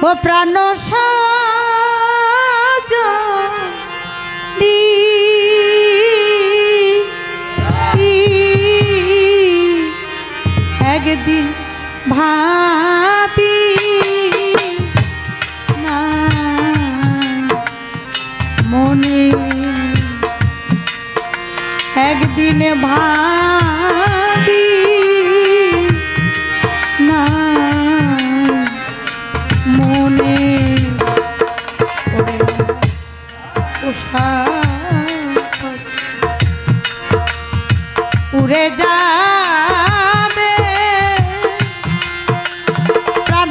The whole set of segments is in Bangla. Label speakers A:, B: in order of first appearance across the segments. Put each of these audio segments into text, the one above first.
A: ও প্রাণ সজনী একদিন ভাবি না মনে একদিন ভাবি না মনে উড়ে যাবে প্রাণ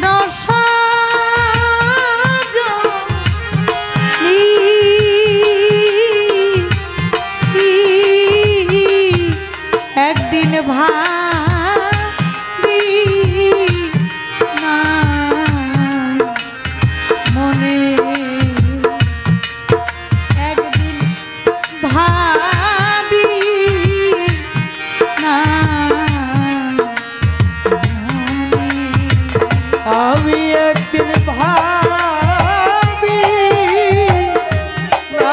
A: সজনী একদিন ভাবি না মনে একদিন ভাবি না
B: আমি একদিন ভাবি না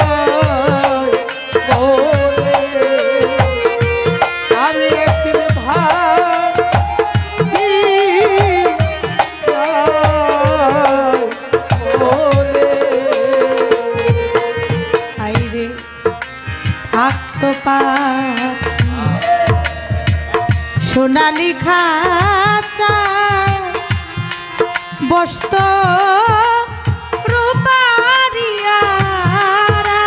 B: বলে আমি একদিন ভাবি না বলে
A: আইরে থাকতো পা সোনালি খাঁচা বসত রূপারিয়ারা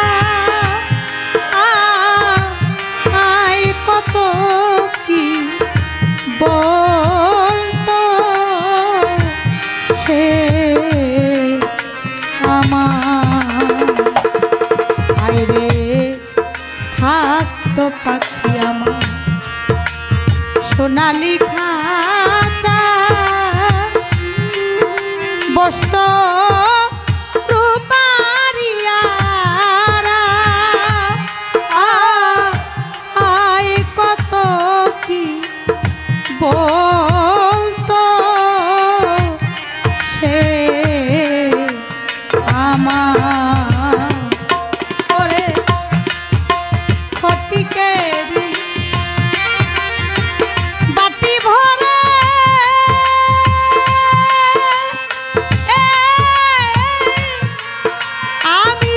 A: আয় কত কি বলতো সে আমার আইরে থাকতো পাখি আমার সোনালি খাঁচা বসত রূপারিয়ারা আয় কত কি বলতো সে আমার ওরে ফটিকেরি বাটি ভরে আমি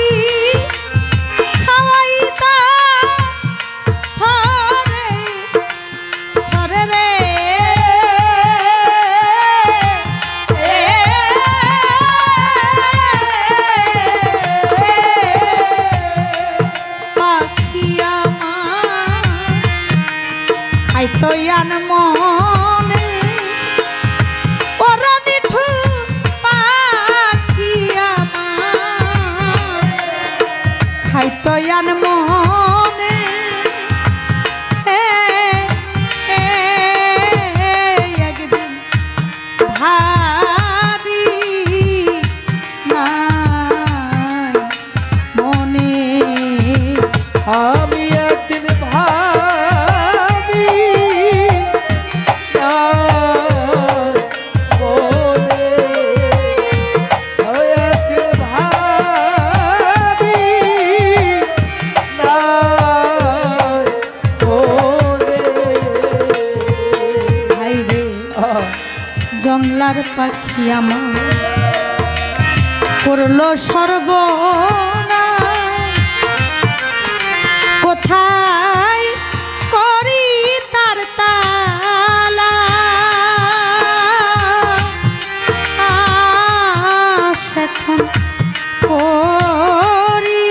A: খাওয়াইতাম থরে থরে রে পাখি আমার খাইতো ইয়ান মনে ওরা নিঠু পাখি আমার খাইতো ইয়ান মনে একদিন ভাবি না মনে
B: আমি একদিন ভাবি না বলে একদিন ভাবি না বলে
A: ভাই রে জংলার পাখি আমার করলো সর্বনাশ কোথায় করি তার তালা এখন করি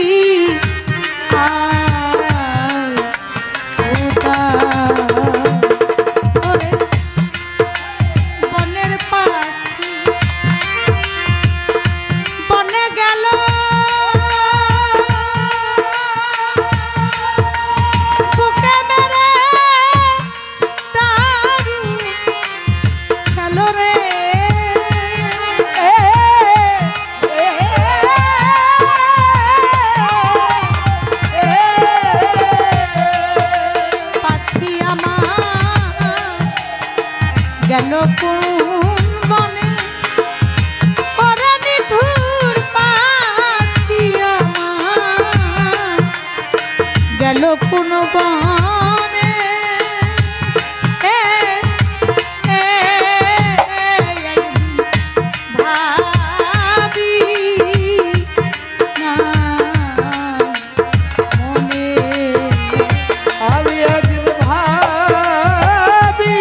A: ওরে বনের পাখি বনে গেল বুকে মেরে দারু খেলো রে পাখি আমার গেল কোন বনে কোন বনে ভাবি না মনে
B: আমি একদিন ভাবি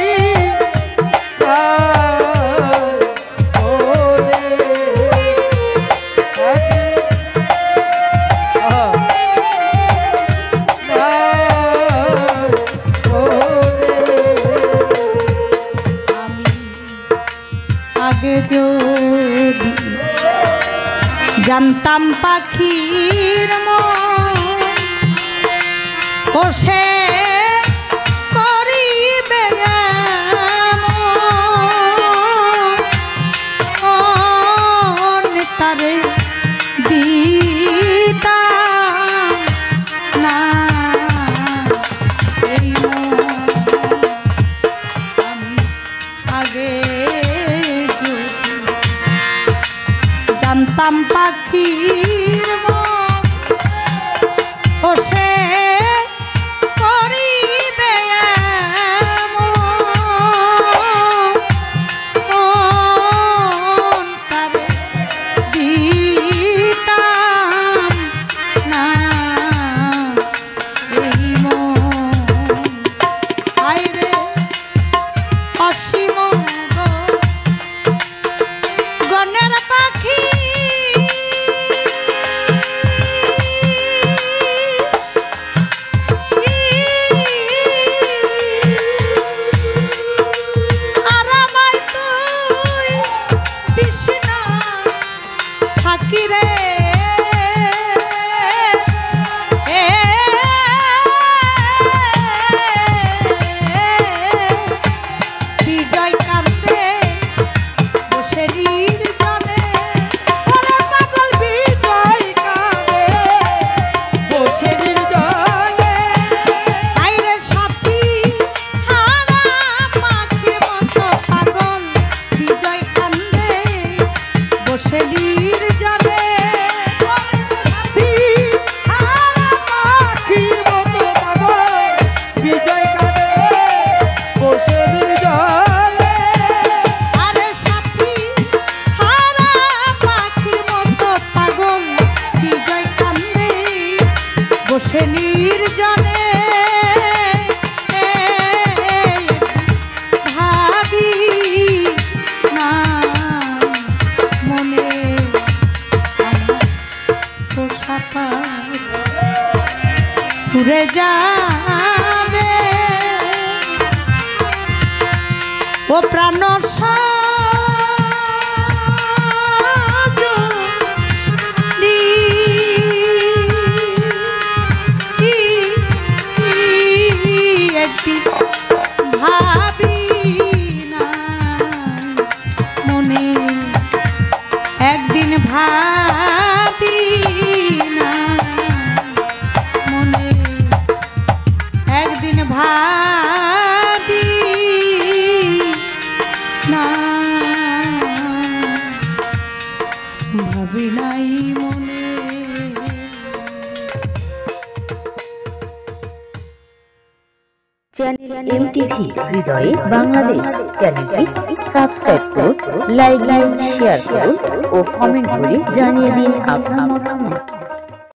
A: আগে যদি জানতাম পাখির মন ও সে করিবে এমন তারে দিতাম না এই মন। আমি আগে জানতাম পাখির মন ও সে করিবে এমন তারে দিতাম না এই মন। আইরে অসীম গণের পাখি আর আমায় তুই দিস না থাকি রে বিজয় কান্দে বসে নির্জনে ওরে পাগল বিজয় কাঁদে
B: বসে নির্জনে
A: আইরে সাথী হারা পাখির মতো পাগল বিজয় কান্দে বসে নির্জনে
B: সাথী হারা পাখির মতো পাগল বিজয় কাঁদে বসে নির্জনে
A: আরে সাথী হারা পাখির মতো পাগল বিজয় কান্দে বসে নির্জনে ভাবি না মনে পোষাটা ঘুরে যাবে ও প্রাণ সজনী একদিন ভাবি না মনে একদিন ভাবি না মনে একদিন ভাবি না ভাবি নাই মনে।
C: চ্যানেল এমটিভি হৃদয়ে বাংলাদেশ চ্যানেলটি সাবস্ক্রাইব করুন, লাইক শেয়ার করুন ও কমেন্ট করে জানিয়ে দিন আপনার মতামত।